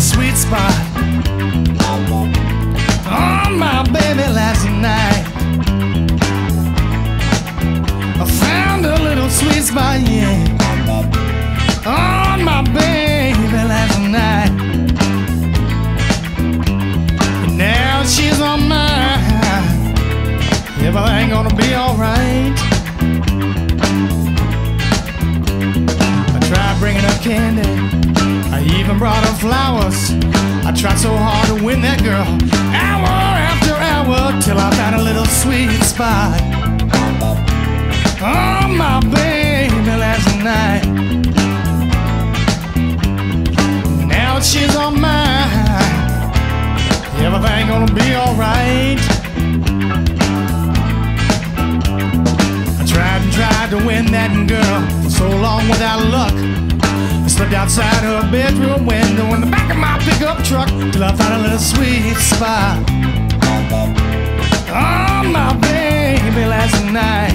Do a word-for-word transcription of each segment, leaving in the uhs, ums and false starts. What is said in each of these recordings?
sweet spot on my baby last night. I found a little sweet spot, yeah, on my baby last night. And now she's on mine. Everything gonna be alright. I tried bringing her candy, I even brought her flowers. I tried so hard to win that girl, hour after hour, till I found a little sweet spot on my baby last night. Now that she's on mine, everything gonna be alright. I tried and tried to win that girl for so long without luck. I slipped outside her bedroom window in the back of my pickup truck till I found a little sweet spot on my baby last night.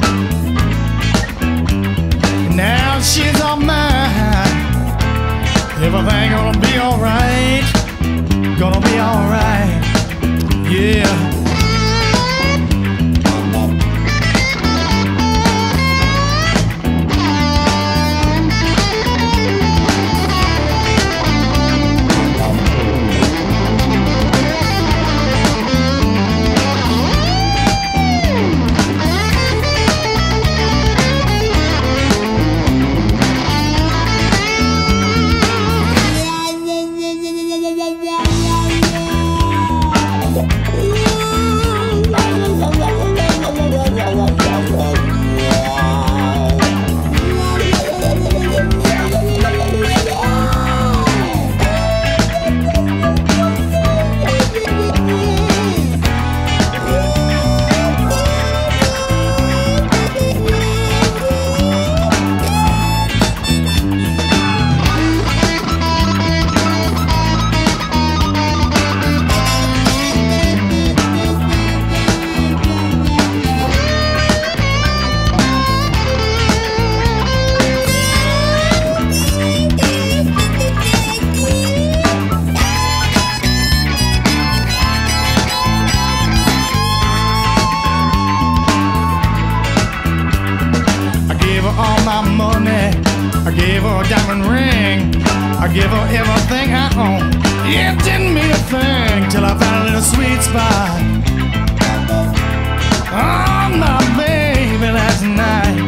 Now she's on mine. Everything gonna be alright. Gonna be alright. Yeah. All my money, I gave her a diamond ring, I gave her everything I own. It didn't mean a thing till I found a little sweet spot on my baby last night.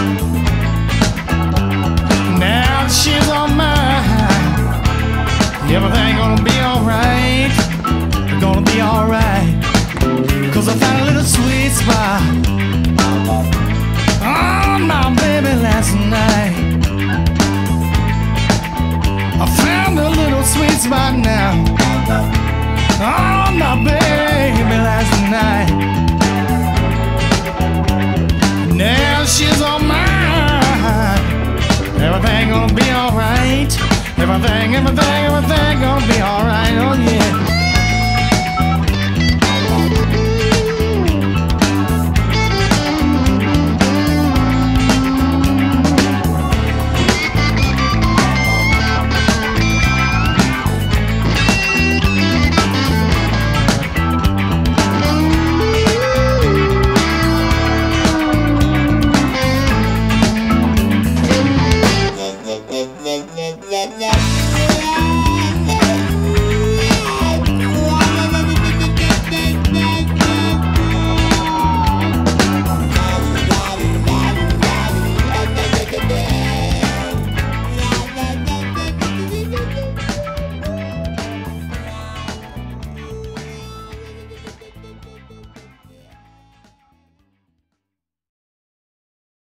Now she's on mine. Everything gonna be alright. Gonna be alright, 'cause I found a little sweet spot on my baby last night. I found a little sweet spot now on my baby last night. Now she's on mine. Everything gonna be alright. Everything, everything, everything gonna be alright.